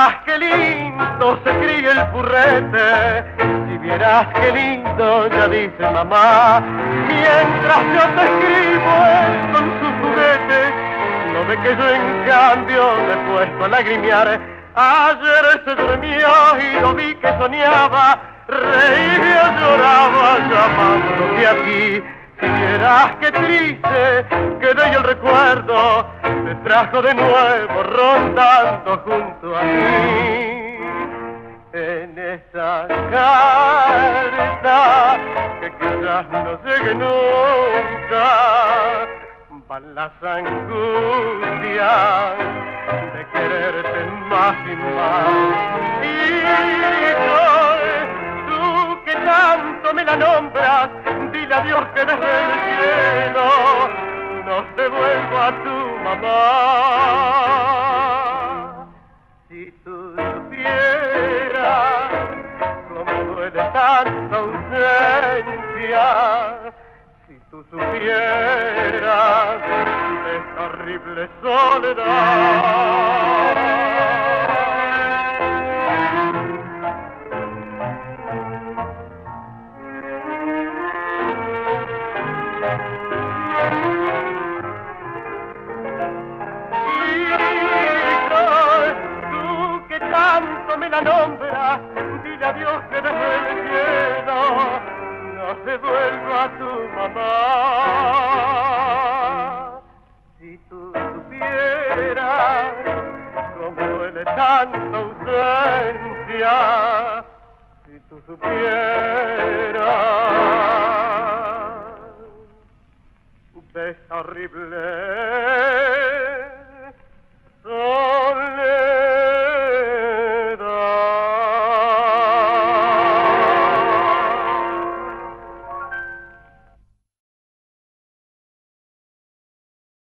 vieras qué lindo se cría el purrete, si vieras qué lindo, ya dice mamá, mientras yo te escribo él con sus juguetes, no ve que yo en cambio me he puesto a lagrimear. Ayer se durmió y lo vi que soñaba, reía, lloraba, llamándote a ti. Si vieras qué triste quedé y el recuerdo te trajo de nuevo rondando junto a mí. En esa carta que quizás no llegue nunca van las angustias de quererte más y más. Y tú que tanto me la nombras, dile a Dios que desde el cielo nos devuelva a tu mamá. Si tú supieras cómo duele tanta ausencia, si tú supieras de esta horrible soledad. Me la nombra, dile a Dios que desde el cielo no se vuelva a tu mamá. Si tú supieras cómo duele tanta ausencia, si tú supieras de esta horrible